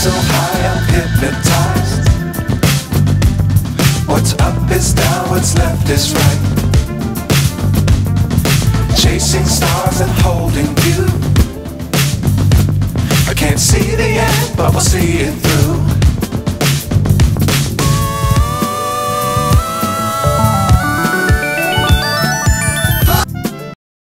so high I'm hypnotized. What's up is down, what's left is right. Chasing stars and holding you. I can't see the end, but we'll see it through.